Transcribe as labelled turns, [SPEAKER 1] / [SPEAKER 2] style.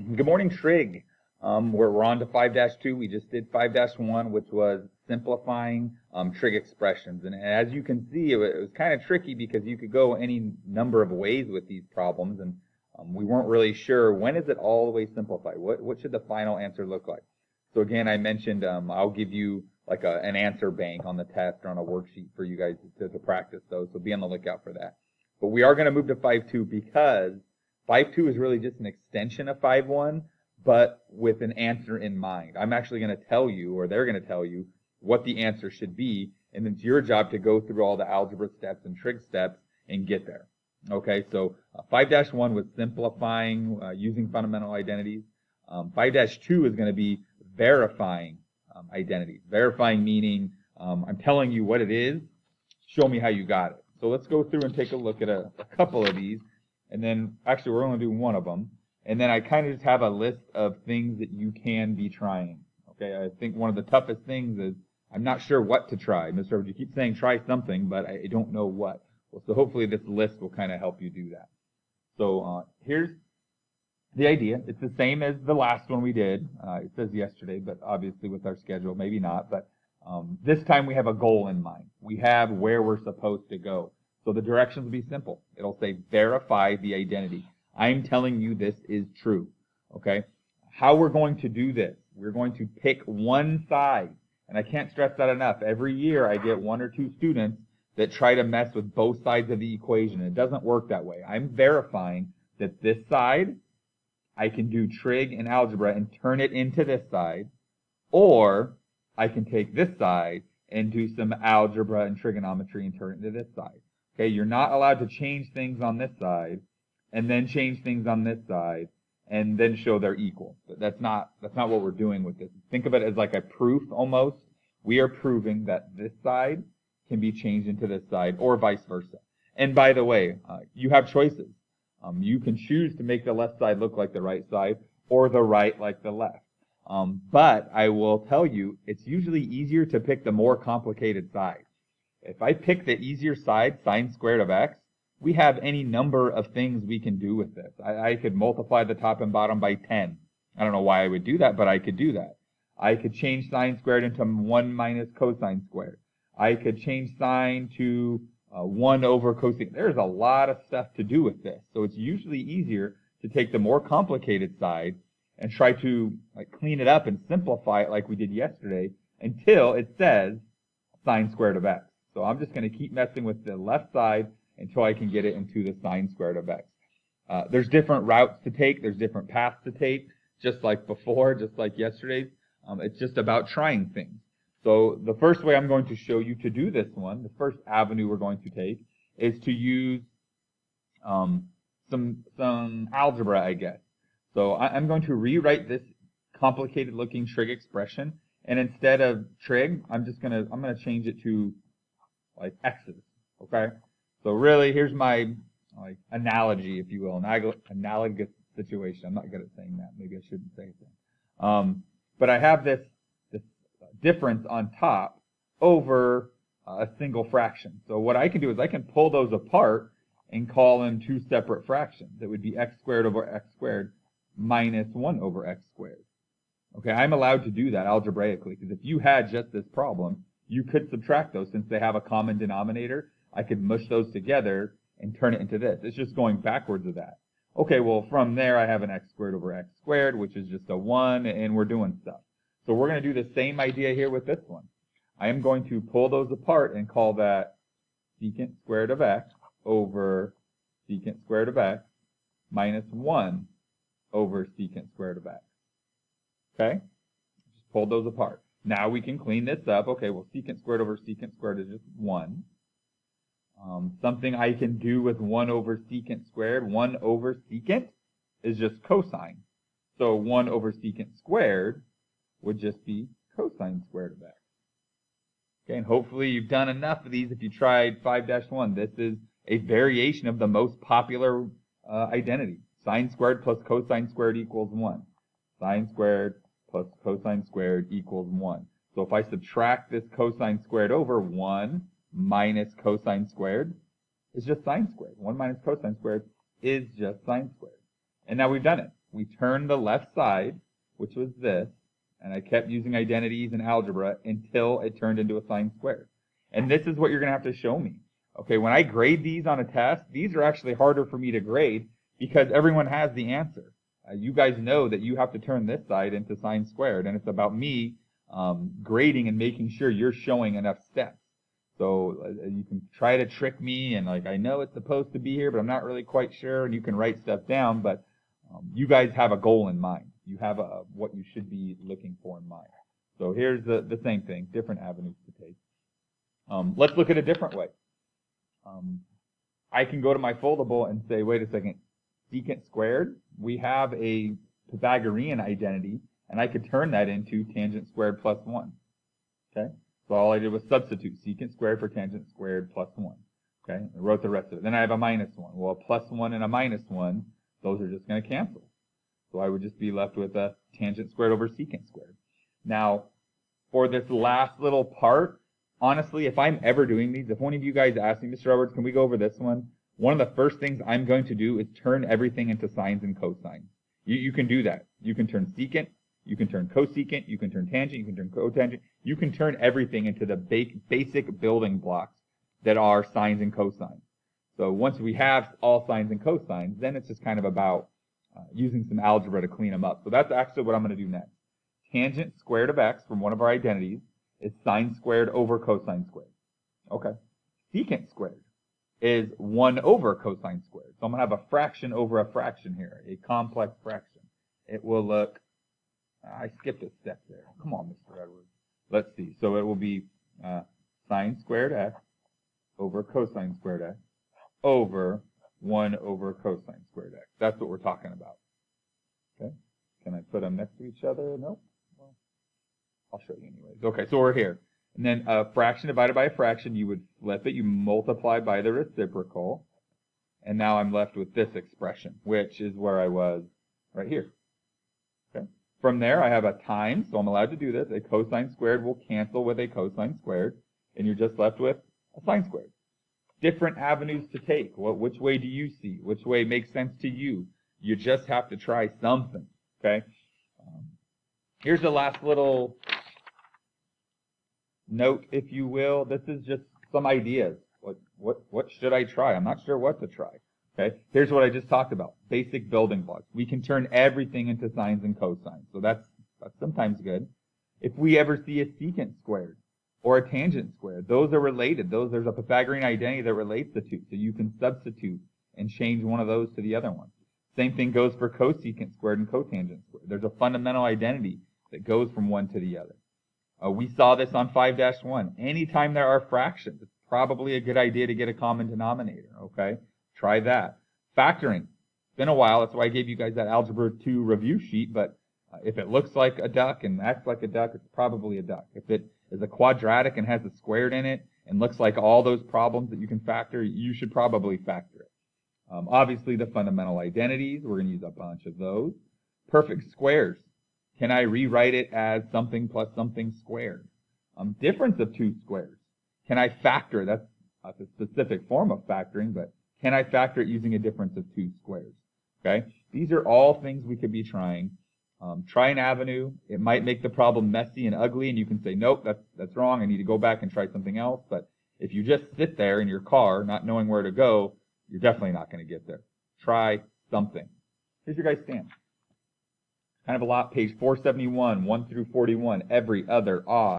[SPEAKER 1] Good morning, Trig. We're on to 5-2. We just did 5-1, which was simplifying trig expressions. And as you can see, it was kind of tricky because you could go any number of ways with these problems, and we weren't really sure when is it all the way simplified. What should the final answer look like? So again, I mentioned I'll give you like an answer bank on the test or on a worksheet for you guys to practice those. So be on the lookout for that. But we are going to move to 5-2 because 5-2 is really just an extension of 5-1, but with an answer in mind. I'm actually going to tell you, or they're going to tell you, what the answer should be, and it's your job to go through all the algebra steps and trig steps and get there. Okay, so 5-1 was simplifying using fundamental identities. 5-2 is going to be verifying identities. Verifying meaning I'm telling you what it is, show me how you got it. So let's go through and take a look at a couple of these. And then, actually, we're only doing one of them. And then I kind of just have a list of things that you can be trying. Okay, I think one of the toughest things is I'm not sure what to try. Mr. Edwards, you keep saying try something, but I don't know what. Well, so hopefully this list will kind of help you do that. So here's the idea. It's the same as the last one we did. It says yesterday, but obviously with our schedule, maybe not. But this time we have a goal in mind. We have where we're supposed to go. So the directions will be simple. It'll say verify the identity. I'm telling you this is true. Okay? How we're going to do this, we're going to pick one side. And I can't stress that enough. Every year I get one or two students that try to mess with both sides of the equation. It doesn't work that way. I'm verifying that this side, I can do trig and algebra and turn it into this side. Or I can take this side and do some algebra and trigonometry and turn it into this side. Okay, you're not allowed to change things on this side and then change things on this side and then show they're equal. But that's not what we're doing with this. Think of it as like a proof almost. We are proving that this side can be changed into this side or vice versa. And by the way, you have choices. You can choose to make the left side look like the right side or the right like the left. But I will tell you, it's usually easier to pick the more complicated side. If I pick the easier side, sine squared of x, we have any number of things we can do with this. I could multiply the top and bottom by 10. I don't know why I would do that, but I could do that. I could change sine squared into 1 minus cosine squared. I could change sine to 1 over cosine. There's a lot of stuff to do with this. So it's usually easier to take the more complicated side and try to clean it up and simplify it like we did yesterday until it says sine squared of x. So I'm just going to keep messing with the left side until I can get it into the sine squared of x. There's different routes to take. There's different paths to take, just like before, just like yesterday's. It's just about trying things. So the first way I'm going to show you to do this one, the first avenue we're going to take, is to use some algebra, I guess. So I'm going to rewrite this complicated looking trig expression, and instead of trig, I'm going to change it to like x's, okay? So really, here's my analogy, if you will, analogous situation. I'm not good at saying that. Maybe I shouldn't say it. But I have this difference on top over a single fraction. So what I can do is I can pull those apart and call them two separate fractions. That would be x squared over x squared minus 1 over x squared. Okay, I'm allowed to do that algebraically, because if you had just this problem, you could subtract those since they have a common denominator. I could mush those together and turn it into this. It's just going backwards of that. Okay, well, from there I have an x squared over x squared, which is just a 1, and we're doing stuff. So we're going to do the same idea here with this one. I am going to pull those apart and call that secant squared of x over secant squared of x minus 1 over secant squared of x. Okay? Just pull those apart. Now we can clean this up. Okay, well, secant squared over secant squared is just 1. Something I can do with 1 over secant squared. 1 over secant is just cosine. So 1 over secant squared would just be cosine squared of x. Okay, and hopefully you've done enough of these if you tried 5-1. This is a variation of the most popular identity. Sine squared plus cosine squared equals 1. Sine squared plus cosine squared equals 1. So if I subtract this cosine squared over, 1 minus cosine squared is just sine squared. 1 minus cosine squared is just sine squared. And now we've done it. we turned the left side, which was this, and I kept using identities and algebra until it turned into a sine squared. And this is what you're going to have to show me. Okay, when I grade these on a test, these are actually harder for me to grade because everyone has the answer. You guys know that you have to turn this side into sine squared, and it's about me grading and making sure you're showing enough steps. So you can try to trick me and like, I know it's supposed to be here, but I'm not really quite sure, and you can write stuff down, but you guys have a goal in mind. You have what you should be looking for in mind. So here's the same thing, different avenues to take. Let's look at a different way. I can go to my foldable and say, wait a second, secant squared, we have a Pythagorean identity, and I could turn that into tangent squared plus 1. Okay? So all I did was substitute secant squared for tangent squared plus 1. Okay? I wrote the rest of it. Then I have a minus 1. Well, a plus 1 and a minus 1, those are just going to cancel. So I would just be left with a tangent squared over secant squared. Now, for this last little part, honestly, if I'm ever doing these, if one of you guys asks me, Mr. Roberts, can we go over this one? One of the first things I'm going to do is turn everything into sines and cosines. You can do that. You can turn secant, you can turn cosecant, you can turn tangent, you can turn cotangent. You can turn everything into the basic building blocks that are sines and cosines. So once we have all sines and cosines, then it's just kind of about using some algebra to clean them up. So that's actually what I'm going to do next. Tangent squared of x from one of our identities is sine squared over cosine squared. Okay. Secant squared is 1 over cosine squared. So I'm going to have a fraction over a fraction here, a complex fraction. It will look, I skipped a step there. Come on, Mr. Edwards. Let's see. So it will be sine squared x over cosine squared x over 1 over cosine squared x. That's what we're talking about. Okay. Can I put them next to each other? Nope. Well, I'll show you anyways. Okay, so we're here. And then a fraction divided by a fraction, you would flip it, you multiply by the reciprocal, and now I'm left with this expression, which is where I was right here. Okay. From there, I have a times, so I'm allowed to do this. A cosine squared will cancel with a cosine squared, and you're just left with a sine squared. Different avenues to take. Which way do you see? Which way makes sense to you? You just have to try something. Okay. Here's the last little note, if you will. This is just some ideas. What should I try? I'm not sure what to try. Okay. Here's what I just talked about. Basic building blocks. We can turn everything into sines and cosines. So that's sometimes good. If we ever see a secant squared or a tangent squared, those are related. There's a Pythagorean identity that relates the two. So you can substitute and change one of those to the other one. Same thing goes for cosecant squared and cotangent squared. There's a fundamental identity that goes from one to the other. We saw this on 5-1. Anytime there are fractions, it's probably a good idea to get a common denominator, okay? Try that. Factoring. It's been a while. That's why I gave you guys that Algebra 2 review sheet, but if it looks like a duck and acts like a duck, it's probably a duck. If it is a quadratic and has a squared in it and looks like all those problems that you can factor, you should probably factor it. Obviously, the fundamental identities, we're going to use a bunch of those. Perfect squares. Can I rewrite it as something plus something squared? Difference of two squares. Can I factor? That's a specific form of factoring, but can I factor it using a difference of two squares? Okay? These are all things we could be trying. Try an avenue. It might make the problem messy and ugly, and you can say, nope, that's wrong. I need to go back and try something else. But if you just sit there in your car not knowing where to go, you're definitely not going to get there. Try something. Here's your guys' stand. Kind of a lot, page 471, 1 through 41, every other odd.